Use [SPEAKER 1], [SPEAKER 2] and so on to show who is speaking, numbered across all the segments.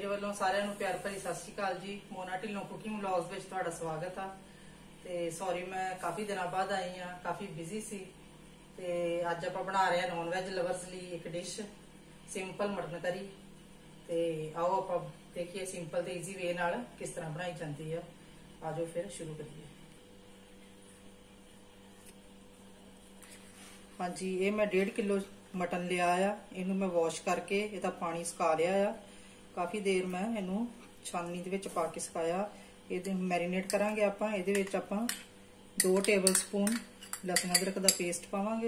[SPEAKER 1] मेरे वालों सारिਆਂ ਨੂੰ प्यार भरी सत श्री अकाल जी। मोना ढिल्लों कुकिंग व्लॉग्स ਵਿੱਚ ਤੁਹਾਡਾ ਸਵਾਗਤ ਆ। ਤੇ ਸੌਰੀ ਮੈਂ ਕਾਫੀ ਦਿਨਾਂ ਬਾਅਦ ਆਈ ਆ, ਕਾਫੀ ਬਿਜ਼ੀ ਸੀ। ਤੇ ਅੱਜ ਆਪਾਂ ਬਣਾ ਰਹੇ ਆ ਨੌਨ ਵੈਜ ਲਵਰਸ ਲਈ ਇੱਕ ਡਿਸ਼ ਸਿੰਪਲ ਮਟਨ ਕਰੀ। ਤੇ ਆਓ ਆਪਾਂ ਦੇਖੀਏ ਸਿੰਪਲ ਤੇ ਈਜ਼ੀ ਵੇ ਨਾਲ ਕਿਸ ਤਰ੍ਹਾਂ ਬਣਾਈ ਜਾਂਦੀ ਆ। ਆਜੋ ਫਿਰ ਸ਼ੁਰੂ ਕਰੀਏ। हाँ जी, ये मैं 1.5 किलो मटन लिया आ। इनू मैं वॉश करके इहदा पानी सुका लिया आ। काफ़ी देर मैं इनू छाननी दे विच पा के सुकाया। इहदे मैरीनेट करांगे आपां। इहदे विच आपां 2 टेबल स्पून लहसुन अदरक दा पेस्ट पावांगे,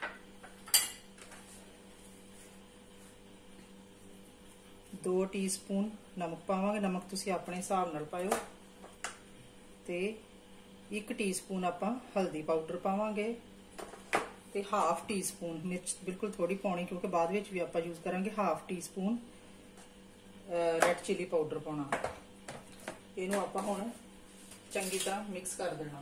[SPEAKER 1] 2 टीस्पून नमक पावांगे। नमक तुसीं अपने हिसाब नाल पाओ। ते 1 टीस्पून आपां हल्दी पाउडर पावांगे ते हाफ टी स्पून मिर्च बिल्कुल थोड़ी पाउणी क्योंकि बाद विच भी आपां यूज करांगे। Half teaspoon red chilli powder पाउणा। इहनूं आपां हुण चंगी तरह मिक्स कर देना।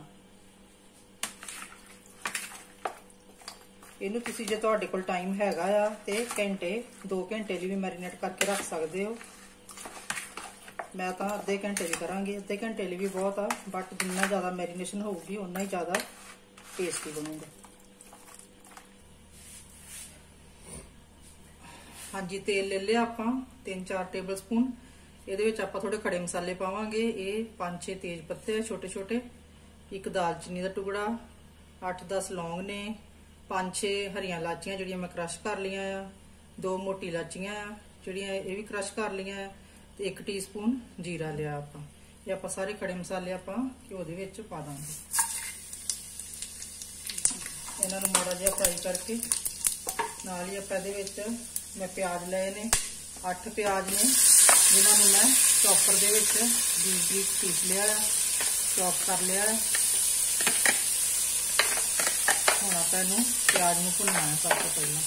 [SPEAKER 1] इहनूं तुसीं जे तुहाडे कोल टाइम हैगा आ ते घंटे 2 घंटे लई भी मैरीनेट करके रख सकदे हो। मैं तां अद्धे घंटे लई करांगी। अद्धे घंटे लई भी बहुत आ, बट जिन्ना ज़्यादा मैरीनेशन होगी उन्ना ही ज़्यादा टेस्टी बनूगा। हाँ जी, तेल ले लिया आपां 3-4 टेबल स्पून। ये आपां थोड़े खड़े मसाले पावांगे। ये 5-6 तेज पत्ते छोटे छोटे, 1 दालचीनी का टुकड़ा, 8-10 लौंग ने, 5-6 हरियां इलाचियां जिहड़ियां मैं क्रश कर लियां आ, 2 मोटी इलाचियां जिहड़ियां ये भी क्रश कर लियां आ, ते 1 टीस्पून जीरा लिया आपां। ये आपां सारे खड़े मसाले आपां घिओ दे विच पा दांगे। इन्हां नूं माड़ा जिहा फ्राई करके नाल ही आपां इहदे विच मैं प्याज लए ने 8 प्याज ने, जिन्होंने मैं चॉपर दे विच बीज पीस लिया, चॉप कर लिया। हुण आपां इहनूं प्याज नूं भुन्नना है। सब तो पहले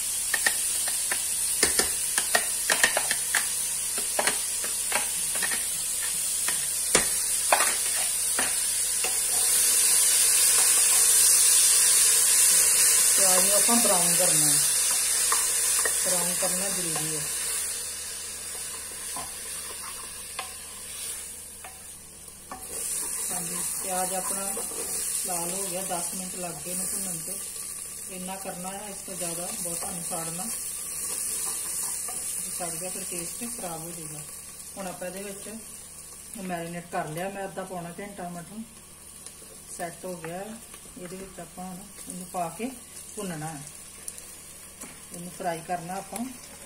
[SPEAKER 1] प्याज नूं आपां ब्राउन करना है। ब्राउन करना जरूरी है। हाँ जी, प्याज अपना लाल हो गया। 10 मिनट लग गए इन्हें भुनन से। इन्ना करना है, इस तो ज़्यादा बहुता नहीं साड़ना। सड़ गया फिर टेस्ट खराब हो जाएगा। हुण आपां इहदे विच मैरीनेट कर लिया मैं अद्धा पौना घंटा। मटन सैट हो गया। इहदे विच आपां हुण इहनूं पा के भुनना है। इन्हें फ्राई करना आपां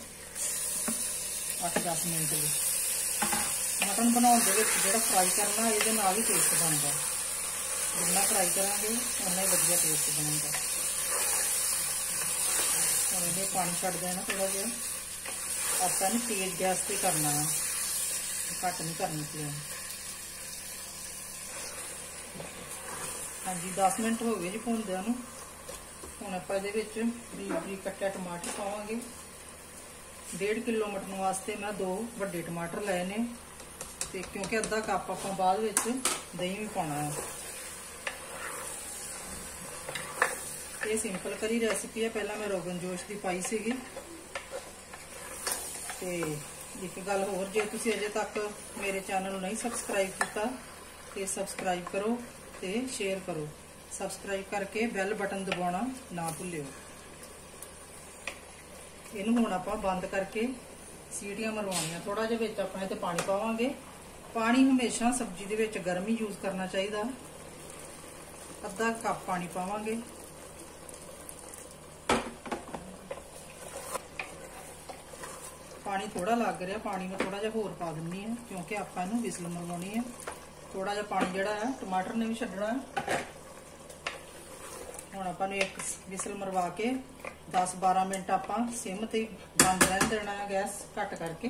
[SPEAKER 1] 8-10 मिनट लिए। मटन बनाने दे विच जिहड़ा फ्राई करना ये नाल ही टेस्ट बनता। जिन्ना फ्राई करांगे उन्ना ही वधिया टेस्ट बनेगा। हुण इहदे पानी छड्ड देना थोड़ा जिहा। आपां इहनूं तेज गैस ते करना है, घट नहीं करनी फ्लेम। हाँ जी, 10 मिनट हो गए जी भुनदिआं नूं। हुण आपां इहदे विच बरीक बरीक कट्टिआ टमाटर पावांगे। 1.5 किलो मटन वास्ते मैं 2 वड्डे टमाटर लए ने, ते क्योंकि अद्धा कप आपां बाद विच दही भी पाउणा है। ये सिंपल करी रेसिपी है। पहला मैं रोगन जोश की पाई सीगी। ते एक गल होर, जे तुसीं अजे तक मेरे चैनल नूं नहीं सबसक्राइब कीता ते सबसक्राइब करो ते शेयर करो। सबसक्राइब करके बैल बटन दबाना ना भुल्लिओ। इनू हुण आपां बंद करके सीटियां मरवाउणियां। थोड़ा जिहा विच आपां इहते पानी पावांगे। पानी हमेशा सब्जी दे विच गर्म ही यूज करना चाहिए। अद्धा कप पानी पावांगे। पानी थोड़ा लग रहा, पानी में थोड़ा जिहा होर पा दिंदी है क्योंकि आपां इहनूं विसल मरवाउणी है। थोड़ा जिहा पानी जिहड़ा है टमाटर ने भी छड्डना है। हुण आपां नूं एक विसल मरवा के 10-12 मिनट आपां सिम ते बंद रहन देना है, गैस घट करके।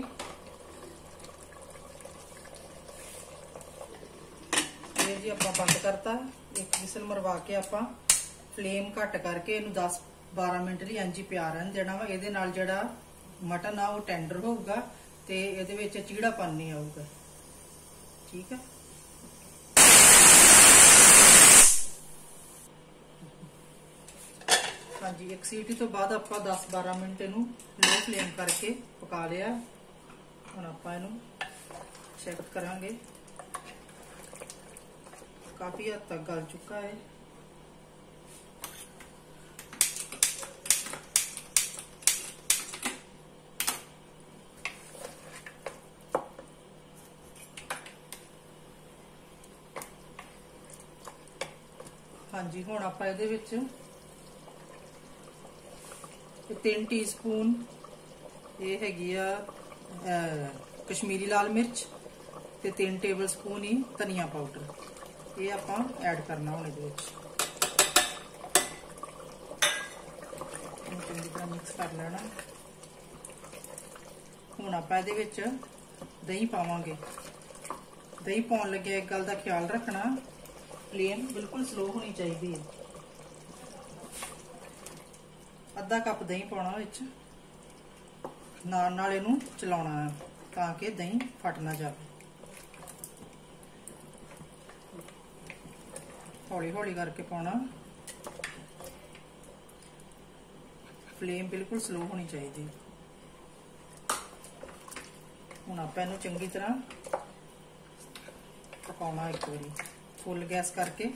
[SPEAKER 1] ये जी आपां बंद करता। एक विसल मरवा के आपां फ्लेम घट करके इहनूं 10-12 मिनट लई इंज ही पिया रहन देना वा। इहदे नाल जिहड़ा मटन आ वो टेंडर होऊगा ते इहदे विच चीड़ापन नहीं आऊगा। ठीक है। हाँ जी, एक सीटी तो बाद आप 10-12 मिनट इनू लो फ्लेम करके पका लिया। ਹੁਣ ਆਪਾਂ ਇਹਨੂੰ ਚੈੱਕ ਕਰਾਂਗੇ। ਕਾਫੀ ਹੱਦ ਤੱਕ ਗਲ ਚੁੱਕਾ ਹੈ। ਹਾਂਜੀ, ਹੁਣ ਆਪਾਂ ਇਹਦੇ ਵਿੱਚ 3 ਟੀਸਪੂਨ ਇਹ ਹੈਗੀ ਆ ਕਸ਼ਮੀਰੀ ਲਾਲ ਮਿਰਚ ਤੇ 3 ਟੇਬਲ ਸਪੂਨ ਹੀ ਧਨੀਆ ਪਾਊਡਰ ਇਹ ਆਪਾਂ ਐਡ ਕਰਨਾ ਹੁਣ ਇਹਦੇ ਵਿੱਚ। ਇਹਨੂੰ ਚੰਗੀ ਤਰ੍ਹਾਂ ਮਿਕਸ ਕਰ ਲੈਣਾ। ਹੁਣ ਆਪਾਂ ਇਹਦੇ ਵਿੱਚ ਦਹੀਂ ਪਾਵਾਂਗੇ। ਦਹੀਂ ਪਾਉਣ ਲੱਗਿਆ ਇੱਕ ਗੱਲ ਦਾ ਖਿਆਲ ਰੱਖਣਾ, ਫਲੇਮ ਬਿਲਕੁਲ ਸਲੋ ਹੋਣੀ ਚਾਹੀਦੀ ਹੈ। ਅੱਧਾ ਕੱਪ ਦਹੀਂ ਪਾਉਣਾ ਵਿੱਚ, ਨਾਲ ਨਾਲ ਇਹਨੂੰ ਚਲਾਉਣਾ ਹੈ ਤਾਂ ਕਿ ਦਹੀਂ ਫਟ ਨਾ ਜਾਵੇ। ਹੌਲੀ ਹੌਲੀ ਕਰਕੇ ਪਾਉਣਾ, ਫਲੇਮ ਬਿਲਕੁਲ ਸਲੋ ਹੋਣੀ ਚਾਹੀਦੀ। ਹੁਣ ਆਪਾਂ ਇਹਨੂੰ ਚੰਗੀ ਤਰ੍ਹਾਂ ਪਕਾਉਣਾ। ਇੱਕ ਵਾਰੀ ਫੁੱਲ ਗੈਸ ਕਰਕੇ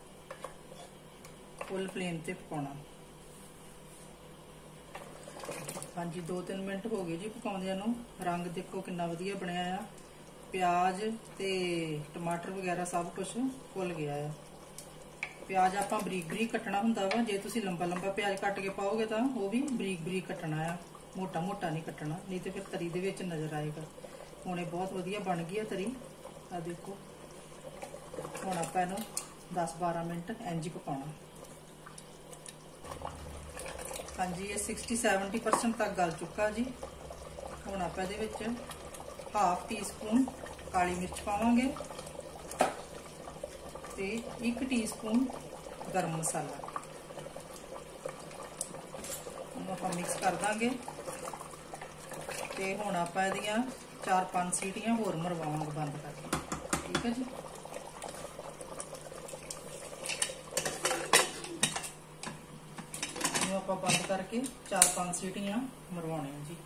[SPEAKER 1] ਫੁੱਲ ਫਲੇਮ ਤੇ ਪਕਾਉਣਾ। ਹਾਂਜੀ, 2-3 ਮਿੰਟ ਹੋ ਗਏ ਜੀ ਪਕਾਉਂਦਿਆਂ ਨੂੰ। ਰੰਗ ਦੇਖੋ ਕਿੰਨਾ ਵਧੀਆ ਬਣਿਆ ਆ। ਪਿਆਜ਼ ਤੇ ਟਮਾਟਰ ਵਗੈਰਾ ਸਭ ਕੁਝ ਭੁੱਲ ਗਿਆ ਆ। ਪਿਆਜ਼ ਆਪਾਂ ਬਰੀਕ ਬਰੀਕ ਕੱਟਣਾ ਹੁੰਦਾ ਵਾ। ਜੇ ਤੁਸੀਂ ਲੰਬਾ ਲੰਬਾ ਪਿਆਜ਼ ਕੱਟ ਕੇ ਪਾਓਗੇ ਤਾਂ ਉਹ ਵੀ ਬਰੀਕ ਬਰੀਕ ਕੱਟਣਾ ਆ, ਮੋਟਾ ਮੋਟਾ ਨਹੀਂ ਕੱਟਣਾ, ਨਹੀਂ ਤੇ ਫਿਰ ਤਰੀ ਦੇ ਵਿੱਚ ਨਜ਼ਰ ਆਏਗਾ। ਹੁਣ ਇਹ ਬਹੁਤ ਵਧੀਆ ਬਣ ਗਈ ਆ ਤਰੀ, ਆ ਦੇਖੋ। ਹੁਣ ਆਪਾਂ ਇਹਨੂੰ 10-12 ਮਿੰਟ ਇੰਜ ਪਕਾਉਣਾ। ਹਾਂਜੀ, ਇਹ 60-70% ਤੱਕ ਗਲ ਚੁੱਕਾ ਜੀ। ਹੁਣ ਆਪਾਂ ਇਹਦੇ ਵਿੱਚ 1/2 ਟੀਸਪੂਨ ਕਾਲੀ ਮਿਰਚ ਪਾਵਾਂਗੇ ਤੇ 1 ਟੀਸਪੂਨ ਗਰਮ ਮਸਾਲਾ। ਇਹਨੂੰ ਆਪਾਂ ਮਿਕਸ ਕਰ ਦਾਂਗੇ ਤੇ ਹੁਣ ਆਪਾਂ ਇਹਦੀਆਂ 4-5 ਸੀਟੀਆਂ ਹੋਰ ਮਰਵਾਵਾਂਗੇ ਬੰਦ ਕਰਕੇ। ਠੀਕ ਹੈ ਜੀ। ਇਹਨੂੰ ਆਪਾਂ ਬੰਦ ਕਰਕੇ 4-5 ਸੀਟੀਆਂ ਮਰਵਾਉਣੀਆਂ ਜੀ।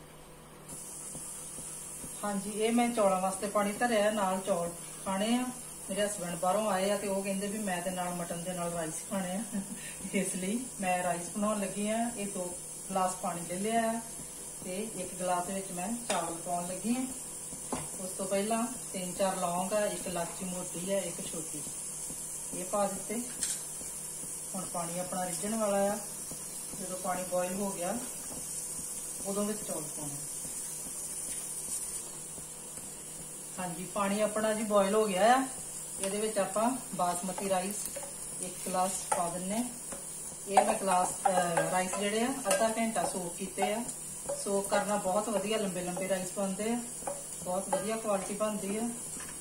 [SPEAKER 1] ਹਾਂਜੀ, ਇਹ ਮੈਂ ਚੌਲਾਂ ਵਾਸਤੇ ਪਾਣੀ ਧਰਿਆ, ਨਾਲ ਚੌਲ ਖਾਣੇ ਆ। ਮੇਰੇ ਹਸਬੈਂਡ ਬਾਹਰੋਂ ਆਏ ਆ ਤੇ ਉਹ ਕਹਿੰਦੇ ਵੀ ਮੈਂ ਤੇ ਨਾਲ ਮਟਨ ਦੇ ਨਾਲ ਰਾਈਸ ਖਾਣੇ ਆ, ਇਸ ਲਈ ਮੈਂ ਰਾਈਸ ਬਣਾਉਣ ਲੱਗੀ ਆ। ਇਹ 2 ਗਲਾਸ ਪਾਣੀ ਲੈ ਲਿਆ ਤੇ 1 ਗਲਾਸ ਵਿੱਚ ਮੈਂ ਚਾਵਲ ਪਾਉਣ ਲੱਗੀ ਆ। ਉਸ ਤੋਂ ਪਹਿਲਾਂ 3-4 ਲੌਂਗ ਆ, 1 ਇਲਾਚੀ ਮੋਟੀ ਆ, 1 ਛੋਟੀ, ਇਹ ਪਾ ਦਿੱਤੇ। ਹੁਣ ਪਾਣੀ ਆਪਣਾ ਰਿੱਝਣ ਵਾਲਾ ਆ। ਜਦੋਂ ਪਾਣੀ ਬੋਇਲ ਹੋ ਗਿਆ ਉਦੋਂ ਵਿੱਚ ਚੌਲ ਪਾਉਣੇ। ਹਾਂਜੀ, ਪਾਣੀ ਆਪਣਾ ਜੀ ਬੋਇਲ ਹੋ ਗਿਆ ਆ। ਇਹਦੇ ਵਿੱਚ ਆਪਾਂ ਬਾਸਮਤੀ ਰਾਈਸ 1 ਗਲਾਸ ਪਾ ਦਿੰਨੇ। ਇਹ ਮੈਂ ਰਾਈਸ ਜਿਹੜੇ ਆ ਅੱਧਾ ਘੰਟਾ ਸੋਕ ਕੀਤੇ ਆ। ਸੋਕ ਕਰਨਾ ਬਹੁਤ ਵਧੀਆ, ਲੰਬੇ ਲੰਬੇ ਰਾਈਸ ਬਣਦੇ ਆ, ਬਹੁਤ ਵਧੀਆ ਕੁਆਲਿਟੀ ਬਣਦੀ ਆ।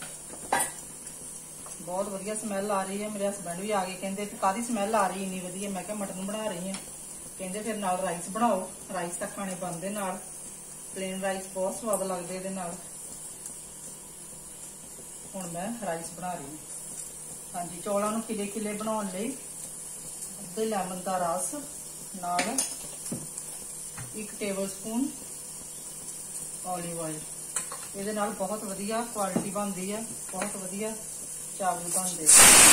[SPEAKER 1] ਬਹੁਤ ਵਧੀਆ ਸਮੈਲ ਆ ਰਹੀ ਹੈ। ਮੇਰੇ ਹਸਬੈਂਡ ਵੀ ਆ ਗਏ, ਕਹਿੰਦੇ ਕਾਹਦੀ ਸਮੈਲ ਆ ਰਹੀ ਇੰਨੀ ਵਧੀਆ। ਮੈਂ ਕਿਹਾ ਮਟਨ ਬਣਾ ਰਹੀ ਹਾਂ। ਕਹਿੰਦੇ ਫਿਰ ਨਾਲ ਰਾਈਸ ਬਣਾਓ। ਰਾਈਸ ਤਾਂ ਖਾਣੇ ਬਣਦੇ ਨਾਲ, ਪਲੇਨ ਰਾਈਸ ਬਹੁਤ ਸਵਾਦ ਲੱਗਦੇ ਇਹਦੇ ਨਾਲ। ਹੁਣ ਮੈਂ ਰਾਈਸ ਬਣਾ ਰਹੀ ਹਾਂ। ਹਾਂਜੀ, ਚੌਲਾਂ ਨੂੰ ਖਿਲੇ ਖਿਲੇ ਬਣਾਉਣ ਲਈ ਅੱਧੇ ਲੈਮਨ ਦਾ ਰਸ, ਨਾਲ 1 ਟੇਬਲ ਸਪੂਨ ਓਲੀਵ ਆਇਲ। ਇਹਦੇ ਨਾਲ ਬਹੁਤ ਵਧੀਆ ਕੁਆਲਿਟੀ ਬਣਦੀ ਹੈ, ਬਹੁਤ ਵਧੀਆ ਚਾਵਲ ਬਣਦੇ।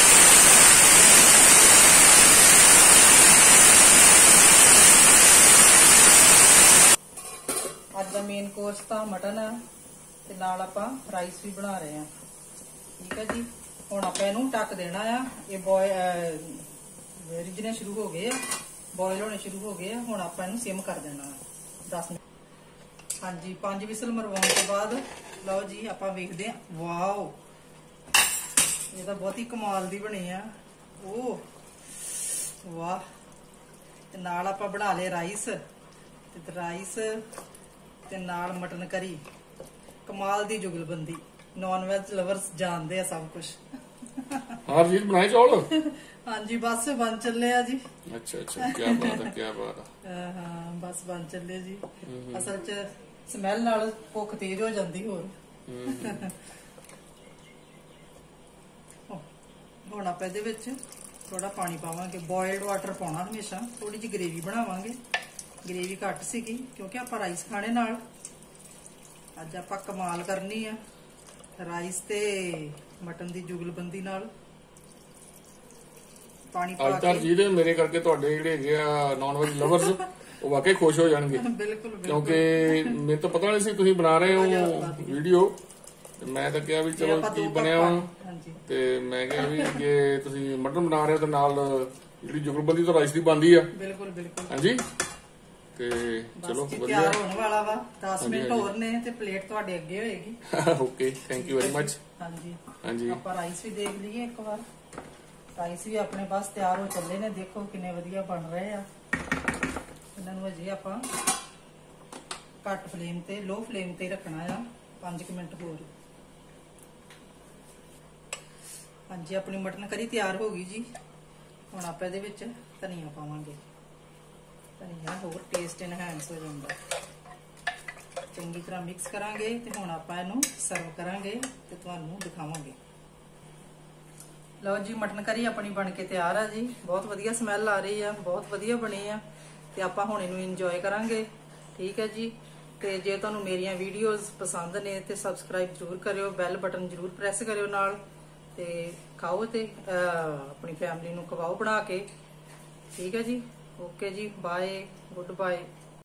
[SPEAKER 1] ਅੱਜ ਦਾ ਮੇਨ ਕੋਰਸ ਤਾਂ ਮਟਨ ਹੈ ਤੇ ਨਾਲ ਆਪਾਂ ਰਾਈਸ ਵੀ ਬਣਾ ਰਹੇ ਹਾਂ। ਠੀਕ ਹੈ ਜੀ। ਹੁਣ ਆਪਾਂ ਇਹਨੂੰ ਢੱਕ ਦੇਣਾ ਆ। ਇਹ ਰਿੱਝਣੇ ਸ਼ੁਰੂ ਹੋ ਗਏ ਆ, ਬੋਇਲ ਹੋਣੇ ਸ਼ੁਰੂ ਹੋ ਗਏ ਆ। ਹੁਣ ਆਪਾਂ ਇਹਨੂੰ ਸਿਮ ਕਰ ਦੇਣਾ 10 ਮਿੰਟ। ਹਾਂਜੀ, 5 ਵਿਸਲ ਮਰਵਾਉਣ ਤੋਂ ਬਾਅਦ ਲਓ ਜੀ ਆਪਾਂ ਵੇਖਦੇ ਹਾਂ। ਵਾਓ, ਇਹ ਤਾਂ ਬਹੁਤ ਹੀ ਕਮਾਲ ਦੀ ਬਣੀ ਆ। ਓ ਵਾਹ। ਤੇ ਨਾਲ ਆਪਾਂ ਬਣਾ ਲਏ ਰਾਈਸ ਤੇ ਨਾਲ ਮਟਨ ਕਰੀ। ਕਮਾਲ ਦੀ ਜੁਗਲਬੰਦੀ। ਨੌਨ ਵੈਜ ਲਵਰਸ ਜਾਣਦੇ ਆ ਸਭ ਕੁਝ।
[SPEAKER 2] ਹਰਜੀਤ ਬਣਾਏ ਚੌਲ?
[SPEAKER 1] ਹਾਂਜੀ, ਬਸ ਬਣ ਚੱਲੇ ਆ ਜੀ।
[SPEAKER 2] ਅੱਛਾ, ਕੀ ਬਾਤ ਹੈ, ਕੀ ਬਾਤ ਹੈ।
[SPEAKER 1] ਹਾਂ, ਬਸ ਬਣ ਚੱਲੇ ਜੀ। ਅਸਲ 'ਚ ਸਮੈਲ ਨਾਲ ਭੁੱਖ ਤੇਜ਼ ਹੋ ਜਾਂਦੀ ਹੋਰ। ਹੁਣ ਆਪਾਂ ਇਹਦੇ ਵਿੱਚ ਥੋੜਾ ਪਾਣੀ ਪਾਵਾਂਗੇ। ਬੋਇਲਡ ਵਾਟਰ ਪਾਉਣਾ ਹਮੇਸ਼ਾ। ਥੋੜੀ ਜਿਹੀ ਗ੍ਰੇਵੀ ਬਣਾਵਾਂਗੇ। ਗ੍ਰੇਵੀ ਘੱਟ ਸੀਗੀ ਕਿਉਂਕਿ ਆਪਾਂ ਰਾਈਸ ਖਾਣੇ ਨਾਲ। ਅੱਜ ਆਪਾਂ ਕਮਾਲ ਕਰਨੀ ਆ ਰਾਈਸ ਤੇ ਮਟਨ ਦੀ ਜੁਗਲਬੰਦੀ ਨਾਲ। ਪਾਣੀ ਪਾ
[SPEAKER 2] ਅੱਜ ਤਾਂ ਜੀ ਮੇਰੇ ਕਰਕੇ ਤੁਹਾਡੇ ਜਿਹੜੇ ਹੈਗੇ ਆ ਨਾਨ ਵੈਜ ਲਵਰਸ ਉਹ ਵਾਕਈ ਖੁਸ਼ ਹੋ ਜਾਣਗੇ,
[SPEAKER 1] ਬਿਲਕੁਲ
[SPEAKER 2] ਕਿਉਂਕਿ ਮੈਨੂੰ ਤਾਂ ਪਤਾ ਨਹੀਂ ਸੀ ਤੁਸੀਂ ਬਣਾ ਰਹੇ ਹੋ ਵੀਡੀਓ। ਮੈਂ ਤਾਂ ਕਿਹਾ ਵੀ ਚਲੋ ਕੀ ਬਣਿਆ ਵਾ, ਤੇ ਮੈਂ ਕਿਹਾ ਵੀ ਜੇ ਤੁਸੀਂ ਮਟਨ ਬਣਾ ਰਹੇ ਹੋ ਤਾਂ ਨਾਲ ਜਿਹੜੀ ਜੁਗਲਬੰਦੀ ਤਾਂ ਰਾਈਸ ਦੀ ਬਣਦੀ ਆ।
[SPEAKER 1] ਬਿਲਕੁਲ ਬਿਲਕੁਲ
[SPEAKER 2] ਹਾਂਜੀ, ਤੇ ਚਲੋ ਵਧੀਆ
[SPEAKER 1] ਤਿਆਰ ਹੋਣ ਵਾਲਾ ਵਾ। 10 ਮਿੰਟ ਹੋਰ ਨੇ ਤੇ ਪਲੇਟ ਤੁਹਾਡੇ ਅੱਗੇ ਹੋਏਗੀ।
[SPEAKER 2] Okay, thank you very much.
[SPEAKER 1] ਹਾਂਜੀ
[SPEAKER 2] ਹਾਂਜੀ,
[SPEAKER 1] ਆਪਾਂ ਰਾਈਸ ਵੀ ਦੇਖ ਲਈਏ ਇੱਕ ਵਾਰ। ਰਾਈਸ ਵੀ ਆਪਣੇ ਪਾਸ ਤਿਆਰ ਹੋ ਚੱਲੇ ਨੇ, ਦੇਖੋ ਕਿੰਨੇ ਵਧੀਆ ਬਣ ਰਹੇ ਆ। ਇਹਨਾਂ ਨੂੰ ਅਜੇ ਆਪਾਂ ਘੱਟ ਫਲੇਮ ਤੇ, ਲੋ ਫਲੇਮ ਤੇ ਰੱਖਣਾ ਆ 5 ਮਿੰਟ ਹੋਰ। ਹਾਂਜੀ, ਆਪਣੀ ਮਟਨ ਕਰੀ ਤਿਆਰ ਹੋ ਗਈ ਜੀ। ਹੁਣ ਆਪਾਂ ਇਹਦੇ ਵਿੱਚ ਧਨੀਆ ਪਾਵਾਂਗੇ। ਧਨੀਆ ਹੋਰ ਟੇਸਟ ਇਨਹੈਂਸ ਹੋ ਜਾਂਦਾ। ਚੰਗੀ ਤਰ੍ਹਾਂ ਮਿਕਸ ਕਰਾਂਗੇ ਤੇ ਹੁਣ ਆਪਾਂ ਇਹਨੂੰ ਸਰਵ ਕਰਾਂਗੇ ਤੇ ਤੁਹਾਨੂੰ ਦਿਖਾਵਾਂਗੇ। ਲਓ ਜੀ, ਮਟਨ ਕਰੀ ਆਪਣੀ ਬਣ ਕੇ ਤਿਆਰ ਆ ਜੀ। ਬਹੁਤ ਵਧੀਆ ਸਮੈਲ ਆ ਰਹੀ ਆ, ਬਹੁਤ ਵਧੀਆ ਬਣੀ ਆ ਤੇ ਆਪਾਂ ਹੁਣ ਇਹਨੂੰ ਇੰਜੋਏ ਕਰਾਂਗੇ। ਠੀਕ ਹੈ ਜੀ, ਤੇ ਜੇ ਤੁਹਾਨੂੰ ਮੇਰੀਆਂ ਵੀਡੀਓਜ਼ ਪਸੰਦ ਨੇ ਤੇ ਸਬਸਕ੍ਰਾਈਬ ਜ਼ਰੂਰ ਕਰਿਓ, ਬੈਲ ਬਟਨ ਜ਼ਰੂਰ ਪ੍ਰੈਸ ਕਰਿਓ ਨਾਲ, ਤੇ ਖਾਓ ਤੇ ਆਪਣੀ ਫੈਮਿਲੀ ਨੂੰ ਖਵਾਓ ਬਣਾ ਕੇ। ਠੀਕ ਹੈ ਜੀ, ਓਕੇ ਜੀ, ਬਾਏ, ਗੁੱਡ ਬਾਏ।